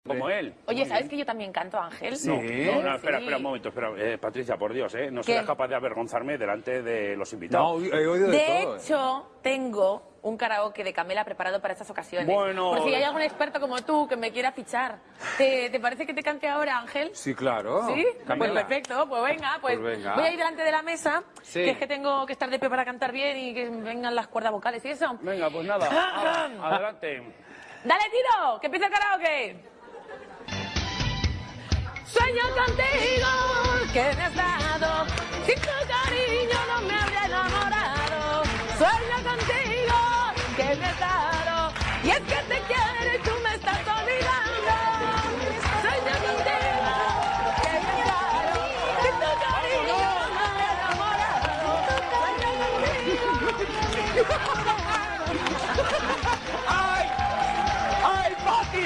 Como él. Oye, ¿sabes que yo también canto, Ángel? Sí. No, espera un momento, Patricia, por Dios, no serás capaz de avergonzarme delante de los invitados. No, he oído de todo. De hecho, tengo un karaoke de Camela preparado para estas ocasiones. Bueno. Por si hay algún experto como tú que me quiera fichar. ¿Te parece que te cante ahora, Ángel? Sí, claro. ¿Sí? Pues perfecto, pues venga, Pues venga. voy a ir delante de la mesa, Sí. que es que tengo que estar de pie para cantar bien y que vengan las cuerdas vocales y eso. Venga, pues nada, adelante. ¡Dale tiro! ¡Que empieza el karaoke! Sueño contigo que me has dado, sin tu cariño no me habría enamorado. Sueño contigo que me has dado, y es que te quiero y tú me estás olvidando. Sueño contigo que me has dado, sin tu cariño no me habría enamorado. Sueño contigo. ¡Ay! ¡Ay, Pati!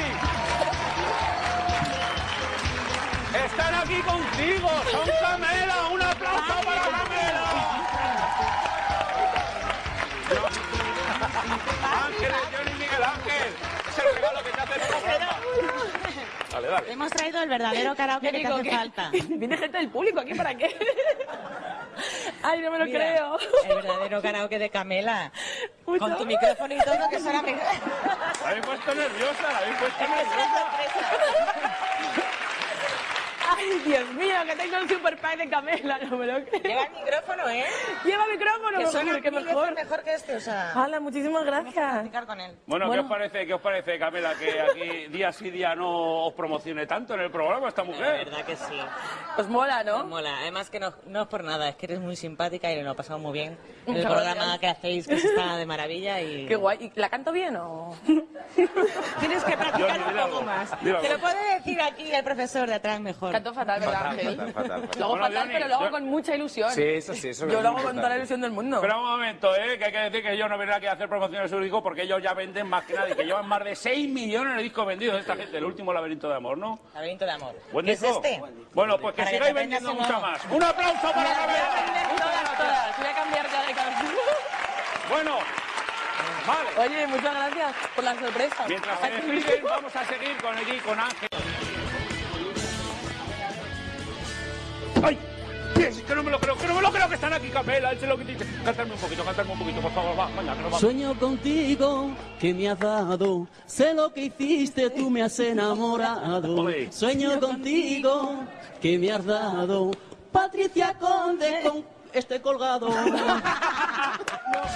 ¡Están aquí contigo! ¡Son Camela! ¡Un aplauso para Camela! ¡Ángeles, Johnny Miguel Ángel! ¡Es el regalo que te hace el programa! Dale, dale. Hemos traído el verdadero karaoke que te hace falta. ¿Viene gente del público aquí para qué? Ay, no me lo creo. El verdadero karaoke de Camela. Con tu micrófono y todo, que suena mejor. La habéis puesto nerviosa, la habéis puesto nerviosa. Ay, Dios mío, que tengo el super pack de Camela, no me lo creo. Lleva el micrófono, ¿eh? Lleva micrófono, Que suena que mejor. mejor que este, o sea... Hala, muchísimas gracias. Practicar con él. Bueno, ¿qué os parece, Camela, que aquí día sí día no os promocione tanto en el programa esta La mujer? verdad que sí. Pues mola, ¿no? Mola. Además que no es por nada, es que eres muy simpática y lo he pasado muy bien. El Muchas programa gracias. que hacéis, que se está de maravilla y... Qué guay. ¿Y la canto bien o...? Tienes que practicar Johnny, un poco más. dilo. Te lo puede decir aquí el profesor de atrás mejor. Canto fatal, ¿verdad, Ángel? Fatal. Lo hago Bueno, fatal, Johnny, pero lo hago con mucha ilusión. Sí, eso sí, eso Yo es lo hago muy con toda la importante. ilusión del mundo. Espera un momento, que hay que decir que yo no vendré aquí a hacer promociones de su disco porque ellos ya venden más que nadie, que llevan más de 6 millones de discos vendidos esta gente, el último Laberinto de Amor, ¿no? Laberinto de amor. ¿Buen ¿Qué es disco? este? Bueno, pues que Para que sigáis te aprendas vendiendo uno. mucho más. ¡Un aplauso para Voy a Camela! aprender todas. Voy a cambiar ya de canción. Bueno, vale. Oye, muchas gracias por la sorpresa. Mientras se despiden, vamos a seguir con Ángel. ¡Ay! Es que no me lo creo, que están aquí, Camela, él se lo que dice. Cántame un poquito, por favor, va, venga, que nos vamos. Sueño contigo que me has dado, sé lo que hiciste, tú me has enamorado. Ole. Sueño contigo que me has dado, Patricia Conde con este colgado.